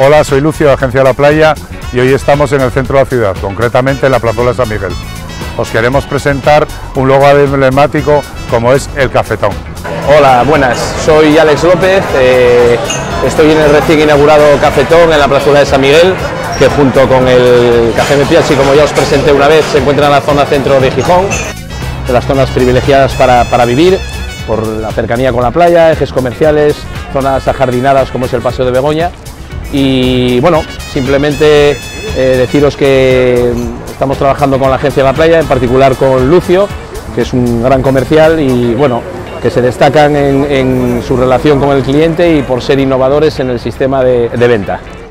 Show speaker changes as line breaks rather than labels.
Hola, soy Lucio de Agencia La Playa y hoy estamos en el centro de la ciudad, concretamente en la plazuela de San Miguel. Os queremos presentar un logo emblemático como es el cafetón.
Hola, buenas, soy Alex López, estoy en el recién inaugurado cafetón en la plazuela de San Miguel, que junto con el Café Mepiachi, como ya os presenté una vez, se encuentra en la zona centro de Gijón, de las zonas privilegiadas para vivir, por la cercanía con la playa, ejes comerciales, zonas ajardinadas como es el Paseo de Begoña. Y bueno, simplemente deciros que estamos trabajando con la Agencia La Playa, en particular con Lucio, que es un gran comercial y bueno, que se destacan en su relación con el cliente y por ser innovadores en el sistema de venta.